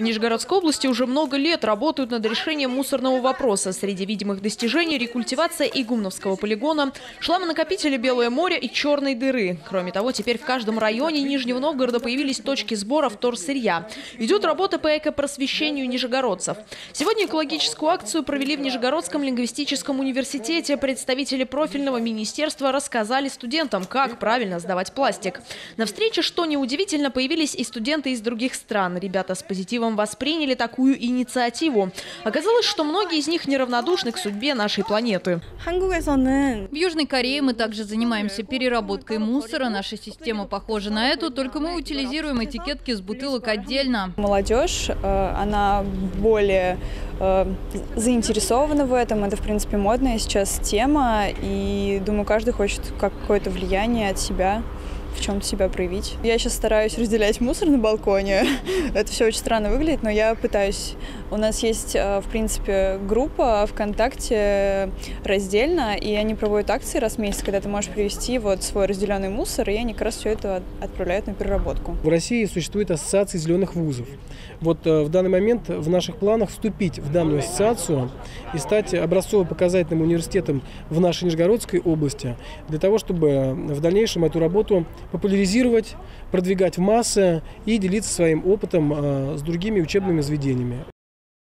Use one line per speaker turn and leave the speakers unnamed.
В Нижегородской области уже много лет работают над решением мусорного вопроса. Среди видимых достижений – рекультивация Игумновского полигона, шламонакопители Белое море и Черной дыры. Кроме того, теперь в каждом районе Нижнего Новгорода появились точки сбора вторсырья. Идет работа по экопросвещению нижегородцев. Сегодня экологическую акцию провели в Нижегородском лингвистическом университете. Представители профильного министерства рассказали студентам, как правильно сдавать пластик. На встрече, что неудивительно, появились и студенты из других стран. Ребята с позитивом восприняли такую инициативу. Оказалось, что многие из них неравнодушны к судьбе нашей планеты.
В Южной Корее мы также занимаемся переработкой мусора. Наша система похожа на эту, только мы утилизируем этикетки с бутылок отдельно.
Молодежь, она более заинтересована в этом. Это, в принципе, модная сейчас тема. И, думаю, каждый хочет какое-то влияние от себя, в чем-то себя проявить. Я сейчас стараюсь разделять мусор на балконе. Это все очень странно выглядит, но я пытаюсь. У нас есть, в принципе, группа ВКонтакте раздельно, и они проводят акции раз в месяц, когда ты можешь привезти вот свой разделенный мусор, и они как раз все это отправляют на переработку.
В России существует ассоциация зеленых вузов. Вот в данный момент в наших планах вступить в данную ассоциацию и стать образцово-показательным университетом в нашей Нижегородской области, для того, чтобы в дальнейшем эту работу популяризировать, продвигать в массы и делиться своим опытом с другими учебными заведениями.